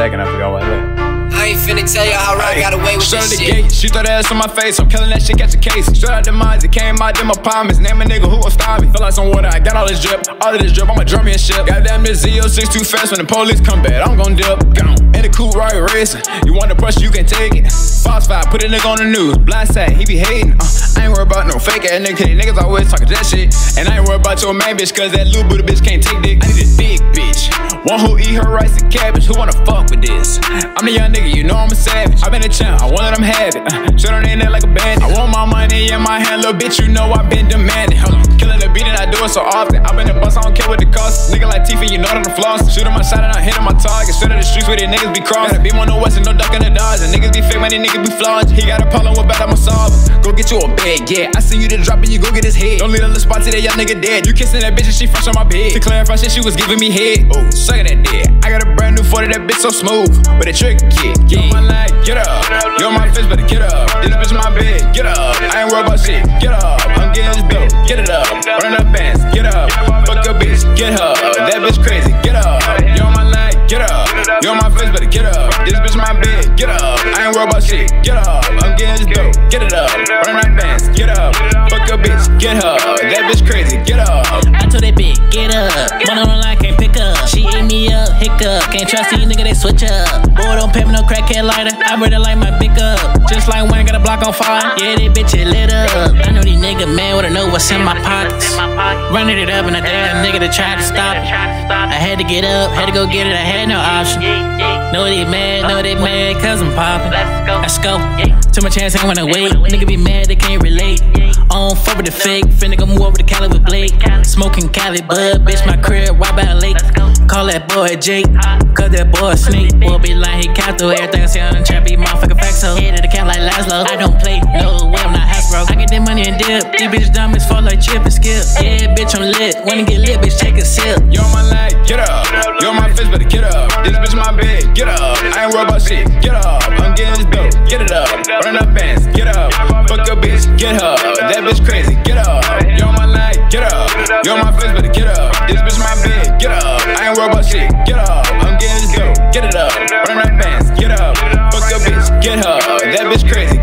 second, I forgot what I said. I ain't finna tell you how I got away with this shit. Gate, she throw that ass on my face, I'm killing that shit, catch a case. Straight out the mines, it came out in my palms. Name a nigga who will stop me. Feel like some water, I got all this drip. All of this drip, I'ma drum me and shit. Goddamn, this Z06 too fast when the police come back. I'm gon' dip, gone. In the coupe, right racing. You want the pressure, you can take it. Phosphide, put a nigga on the news. Blind side, he be hating. I ain't worried about no fake ass nigga, cause these niggas always talking that shit. And I ain't worried about your main bitch, cause that little booty bitch can't take dick. I need a thick bitch. One who eat her rice and cabbage, who wanna fuck with this? I'm the young nigga, you know I'm a savage. I been a champ, I won't let them have it. Shit on their neck like a bandit. I want my money in my hand, little bitch, you know I been demanding. Killing the beat and I do it so often. I been the boss, I don't care what it costs. Nigga like Tifa, you know that I'm floss. Shooting my shot and I'm hitting my target. Straight to the streets where these niggas be crossing. Gotta be on the west and no duck in the dodge. And niggas be fake, man, these niggas be flawed. He got a problem with bad, I'ma solve it. Go get you a bag, yeah. I see you to drop it, you go get his head. Don't leave on the spot till that young nigga dead. You kissing that bitch and she fresh on my bed. To clarify shit, she was giving me head. Oh, sucking that dick. I got a brand new 40, that bitch so smooth. With a trick kick, yeah. My leg, get up. Yo, my fist better get up. This bitch in my bed, get up. I ain't worried about shit, get up. I'm getting this dope, get it up. Run up bands, get up. Fuck your bitch, get her. That bitch crazy, get up. Yo, my leg, get up. Yo, my fist better get up. This bitch in my bed, get up. I ain't worried about shit, get up. I'm getting this dope, get it up. Run up bands, get up. Fuck your bitch, get her. That bitch crazy, get up. I told that bitch, get up. One on the line, can't pick up. She ate me up, hiccup. Can't trust these niggas, they switch up. Boy, don't pay me no crackhead lighter. I really like my pick up. Just like Wayne got a block on fire. Yeah, that bitch is lit up. I know these niggas mad wanna know what's in my pockets. Running it up and I dare a nigga to try to stop it. I had to get up, had to go get it, I had no option. Know they mad, cause I'm poppin'. Let's go. Took my chance, ain't wanna wait. Nigga be mad, they can't relate. On fuck with the fake, finna go move over to Cali with Blake. Smoking Cali bud, bitch my crib, right by a lake. Call that boy Jake, cause that boy a snake. Boy be like he capital, everything I see on the trap be motherfucking facts. So head to the cap like Laszlo. I don't play, no way, I'm not Hasbro. I get that money and dip, these bitches diamonds fall like Chip and Skip. Yeah, bitch I'm lit, wanna get lit, bitch take a sip. Yo, my leg, get up. Yo, my fist better get up. This bitch in my bed, get up. I ain't worried about shit, get up. I'm getting this dope, get it up. Run up bands, get up. Fuck your bitch, get her. That bitch crazy, get up. Yo, my leg, get up. Yo, my fist better get up. This bitch in my bed, get up. I ain't worried about shit, get up. I'm getting this dope, get it up. Run up bands, get up. Fuck your bitch, get her. That bitch crazy.